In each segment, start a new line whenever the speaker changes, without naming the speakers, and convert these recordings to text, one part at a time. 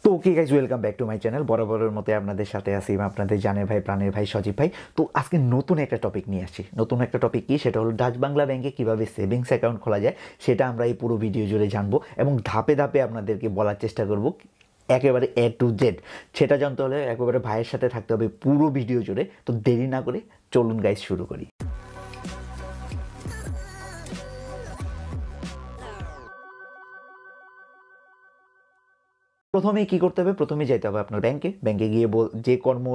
Okay guys, welcome back to my channel. বরাবরের মতো আপনাদের সাথে আছি আপনাদের জানের ভাই, প্রাণের ভাই সজীব ভাই। তো আজকে নতুন একটা টপিক নিয়ে আসছি। নতুন একটা টপিক কি, সেটা হলো ডাচ বাংলা ব্যাংকে কীভাবে সেভিংস অ্যাকাউন্ট খোলা যায়, সেটা আমরা এই পুরো ভিডিও জুড়ে জানবো এবং ধাপে ধাপে আপনাদেরকে বলার চেষ্টা করব একেবারে A to Z। সেটা জানতে হলে একেবারে ভাইয়ের সাথে থাকতে হবে পুরো ভিডিও জুড়ে। তো দেরি না করে চলুন গাইজ শুরু করি। প্রথমেই কী করতে হবে, প্রথমে যাইতে হবে আপনার ব্যাংকে গিয়ে যে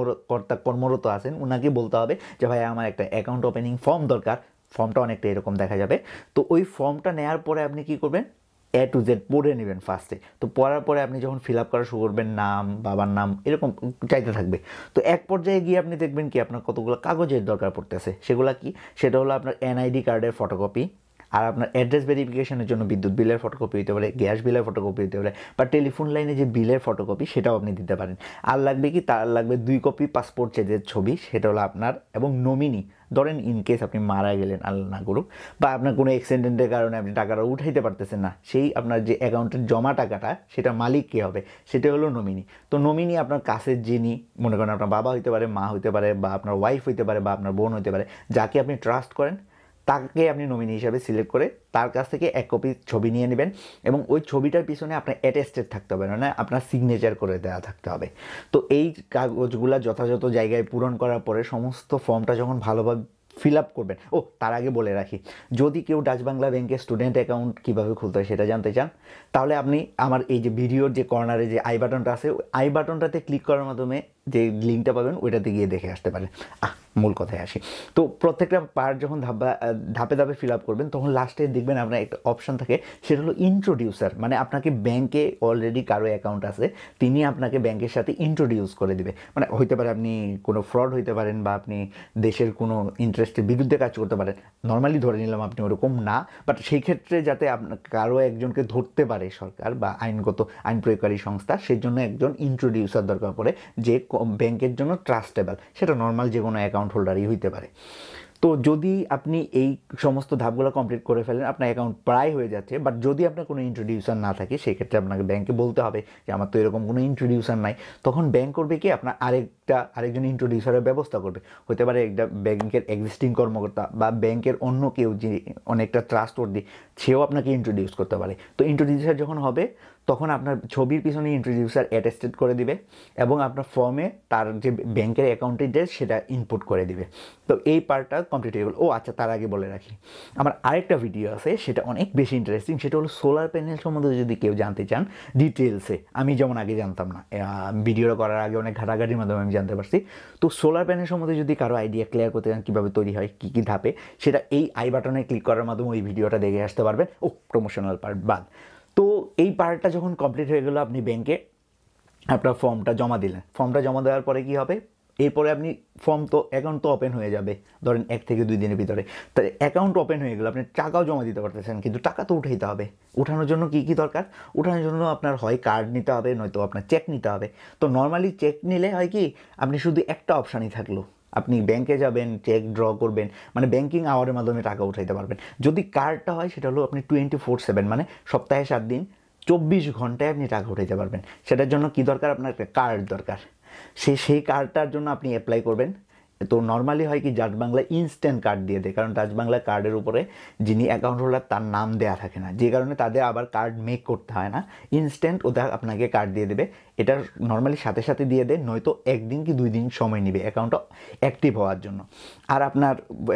কর্মরত আছেন ওনাকে বলতে হবে যে ভাই আমার একটা অ্যাকাউন্ট ওপেনিং ফর্ম দরকার। ফর্মটা অনেকটা এরকম দেখা যাবে। তো ওই ফর্মটা নেওয়ার পরে আপনি কী করবেন, A to Z পড়ে নেবেন ফার্স্টে। তো পড়ার পরে আপনি যখন ফিল আপ করা শুরু করবেন, নাম, বাবার নাম, এরকম চাইতে থাকবে। তো এক পর্যায়ে গিয়ে আপনি দেখবেন কি আপনার কতগুলো কাগজের দরকার পড়তেছে। সেগুলো কি, সেটা হলো আপনার NID কার্ডের ফটোকপি, আর আপনার অ্যাড্রেস ভেরিফিকেশনের জন্য বিদ্যুৎ বিলের ফটোকপি হতে পারে, গ্যাস বিলের ফটোকপি হতে পারে, বা টেলিফোন লাইনে যে বিলের ফটোকপি সেটাও আপনি দিতে পারেন। আর লাগবে কি, তার লাগবে 2 কপি পাসপোর্ট সাইজের ছবি, সেটা হলো আপনার, এবং নমিনি। ধরেন ইনকেস আপনি মারা গেলেন, আল্লাহ না করুক, বা আপনার কোনো অ্যাক্সিডেন্টের কারণে আপনি টাকাটা উঠাইতে পারতেছেন না, সেই আপনার যে অ্যাকাউন্টের জমা টাকাটা সেটা মালিক কে হবে, সেটা হলো নমিনি। তো নমিনি আপনার কাছের যিনি, মনে করেন আপনার বাবা হইতে পারে, মা হইতে পারে, বা আপনার ওয়াইফ হইতে পারে, বা আপনার বোন হইতে পারে, যাকে আপনি ট্রাস্ট করেন তাকে আপনি নমিনি হিসাবে সিলেক্ট করে তার কাছ থেকে 1 কপি ছবি নিয়ে নেবেন। এবং ওই ছবিটার পিছনে আপনার অ্যাটেস্টেড থাকতে হবে, মানে আপনার সিগনেচার করে দেওয়া থাকতে হবে। তো এই কাগজগুলো যথাযথ জায়গায় পূরণ করার পরে সমস্ত ফর্মটা যখন ভালোভাবে ফিল আপ করবেন, তার আগে বলে রাখি, যদি কেউ ডাচ বাংলা ব্যাংকের স্টুডেন্ট অ্যাকাউন্ট কীভাবে খুলতে হয় সেটা জানতে চান, তাহলে আপনি আমার এই যে ভিডিওর যে কর্নারে যে আই বাটনটা আছে, আই বাটনটাতে ক্লিক করার মাধ্যমে যে লিঙ্কটা পাবেন ওইটাতে গিয়ে দেখে আসতে পারেন। মূল কথায় আসি। তো প্রত্যেকটা পার্ট যখন ধাপে ধাপে ফিল আপ করবেন, তখন লাস্টে দেখবেন আপনার একটা অপশান থাকে, সেটা হলো ইন্ট্রোডিউসার। মানে আপনাকে ব্যাংকে অলরেডি কারো অ্যাকাউন্ট আছে, তিনি আপনাকে ব্যাংকের সাথে ইন্ট্রোডিউস করে দিবে। মানে হইতে পারে আপনি কোনো ফ্রড হইতে পারেন, বা আপনি দেশের কোনো ইন্টারেস্টের বিরুদ্ধে কাজ করতে পারেন। নর্মালি ধরে নিলাম আপনি ওরকম না, বাট সেই ক্ষেত্রে যাতে আপনার কারো একজনকে ধরতে পারে সরকার বা আইন প্রয়োগকারী সংস্থা, সেই জন্য একজন ইন্ট্রোডিউসার দরকার পড়ে, যে ব্যাংকের জন্য ট্রাস্টেবল। সেটা নর্মাল যে কোনো অ্যাকাউন্ট হোল্ডারই হইতে পারে। তো যদি আপনি এই সমস্ত ধাপগুলো কমপ্লিট করে ফেলেন, আপনার অ্যাকাউন্ট প্রায় হয়ে যাচ্ছে। বাট যদি আপনার কোনো ইন্ট্রোডিউসার না থাকে, সেক্ষেত্রে আপনাকে ব্যাংকে বলতে হবে যে আমার তো এরকম কোনো ইন্ট্রোডিউসার নাই। তখন ব্যাংক করবে কি, আপনার আরেকজন ইন্ট্রোডিউসারের ব্যবস্থা করবে। হতে পারে একটা ব্যাংকের এক্সিস্টিং কর্মকর্তা, বা ব্যাংকের অন্য কেউ যে অনেকটা ট্রাস্টওয়ার্দি, সেও আপনাকে ইন্ট্রোডিউস করতে পারে। তো ইন্ট্রোডিউসার যখন হবে, তখন আপনার ছবির পিছনে ইন্ট্রোডিউসার অ্যাটেস্টেড করে দিবে, এবং আপনার ফর্মে তার যে ব্যাংকের অ্যাকাউন্ট ডিটেলস সেটা ইনপুট করে দিবে। তো এই পার্টটা কমপ্লিট হয়ে গেল। আচ্ছা, তার আগে বলে রাখি, আমার আরেকটা ভিডিও আছে, সেটা অনেক বেশি ইন্টারেস্টিং। সেটা হলো সোলার প্যানেল সম্বন্ধে যদি কেউ জানতে চান ডিটেলসে, আমি যেমন আগে জানতাম না, ভিডিওটা করার আগে অনেক ঘাটাঘাটির মাধ্যমে আমি জানতে পারছি। তো সোলার প্যানেল সম্বন্ধে যদি কারো আইডিয়া ক্লিয়ার করতে চান কীভাবে তৈরি হয়, কী কী ধাপে, সেটা এই আই বাটনে ক্লিক করার মাধ্যমে ওই ভিডিওটা দেখে আসতে পারবেন। প্রমোশনাল পার্ট বাদ। তো এই পার্টটা যখন কমপ্লিট হয়ে গেল, আপনি ব্যাংকে আপনার ফর্মটা জমা দিলেন। ফর্মটা জমা দেওয়ার পরে কী হবে, এরপরে আপনি অ্যাকাউন্ট তো ওপেন হয়ে যাবে, ধরেন 1 থেকে 2 দিনের ভিতরে। তো অ্যাকাউন্ট ওপেন হয়ে গেল, আপনি টাকাও জমা দিতে পারতেছেন, কিন্তু টাকা তো উঠাইতে হবে। উঠানোর জন্য কী কী দরকার, উঠানোর জন্য আপনার হয় কার্ড নিতে হবে, নয়তো আপনার চেক নিতে হবে। তো নর্মালি চেক নিলে হয় কি, আপনি শুধু একটা অপশানই থাকলো, আপনি ব্যাংকে যাবেন, চেক ড্র করবেন, মানে ব্যাংকিং আওয়ারের মাধ্যমে টাকা উঠাইতে পারবেন। যদি কার্ডটা হয়, সেটা হলো আপনি 24/7, মানে সপ্তাহে 7 দিন 24 ঘন্টায় আপনি টাকা উঠাইতে পারবেন। সেটার জন্য কি দরকার, আপনার একটা কার্ড দরকার। সেই কার্ডটার জন্য আপনি অ্যাপ্লাই করবেন। তো নর্মালি হয় কি, ডাচ বাংলা ইনস্ট্যান্ট কার্ড দিয়ে দেয়, কারণ ডাচ বাংলা কার্ডের উপরে যিনি অ্যাকাউন্ট হোল্ডার তার নাম দেওয়া থাকে না, যে কারণে তাদের আবার কার্ড মেক করতে হয় না। ইনস্ট্যান্ট ওটা আপনাকে কার্ড দিয়ে দেবে। এটা নর্মালি সাথে সাথে দিয়ে দেয়, নয়তো 1 দিন কি 2 দিন সময় নেবে অ্যাকাউন্টটা অ্যাক্টিভ হওয়ার জন্য। আর আপনার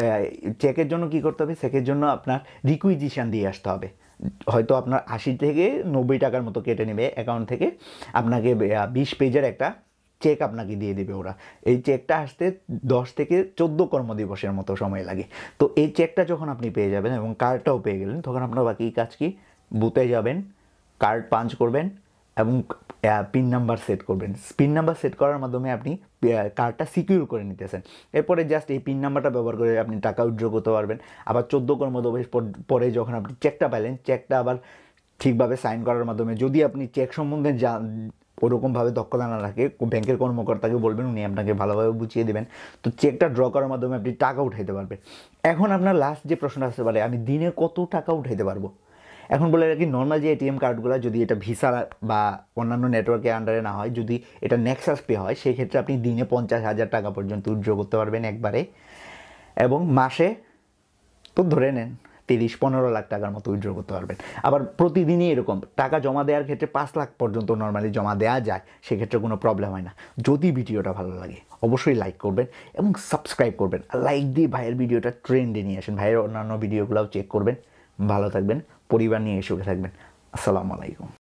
চেকের জন্য কি করতে হবে, চেকের জন্য আপনার রিকুইজিশন দিয়ে আসতে হবে। হয়তো আপনার 80 থেকে 90 টাকার মতো কেটে নেবে অ্যাকাউন্ট থেকে, আপনাকে 20 পেজের একটা চেক আপনাকে দিয়ে দেবে ওরা। এই চেকটা আসতে 10 থেকে 14 কর্মদিবসের মতো সময় লাগে। তো এই চেকটা যখন আপনি পেয়ে যাবেন এবং কার্ডটাও পেয়ে গেলেন, তখন আপনার বাকি কাজ কি, বুথে যাবেন, কার্ড পাঞ্চ করবেন এবং পিন নাম্বার সেট করবেন। পিন নাম্বার সেট করার মাধ্যমে আপনি কার্ডটা সিকিউর করে নিতেছেন। এরপরে জাস্ট এই পিন নাম্বারটা ব্যবহার করে আপনি টাকা উইথড্র করতে পারবেন। আবার 14 কর্মদিবস পরে যখন আপনি চেকটা পেলেন, চেকটা আবার ঠিকভাবে সাইন করার মাধ্যমে, যদি আপনি চেক সম্বন্ধে ওরকমভাবে দক্ষতা না রাখে, ব্যাংকের কর্মকর্তাকে বলবেন, উনি আপনাকে ভালোভাবে বুঝিয়ে দেবেন। তো চেকটা ড্র করার মাধ্যমে আপনি টাকা উঠাইতে পারবেন। এখন আপনার লাস্ট যে প্রশ্নটা আসতে পারে, আমি দিনে কত টাকা উঠাইতে পারবো। এখন বলে রাখি, নর্মাল যে এটিএম কার্ডগুলো যদি এটা ভিসা বা অন্যান্য নেটওয়ার্কের আন্ডারে না হয়, যদি এটা নেক্সাস পে হয়, সেক্ষেত্রে আপনি দিনে 50,000 টাকা পর্যন্ত উইথড্র করতে পারবেন একবারে, এবং মাসে তো ধরে নেন 30-15 লাখ টাকার মতো উইথড্র করতে পারবেন। আবার প্রতিদিনই এরকম টাকা জমা দেওয়ার ক্ষেত্রে 5 লাখ পর্যন্ত নর্মালি জমা দেওয়া যায়, সেক্ষেত্রে কোনো প্রবলেম হয় না। যদি ভিডিওটা ভালো লাগে অবশ্যই লাইক করবেন এবং সাবস্ক্রাইব করবেন। লাইক দিয়ে ভাইয়ের ভিডিওটা ট্রেন্ডে নিয়ে আসেন, ভাইয়ের অন্যান্য ভিডিওগুলোও চেক করবেন। ভালো থাকবেন, পরিবার নিয়ে সুখে থাকবেন। আসসালামু আলাইকুম।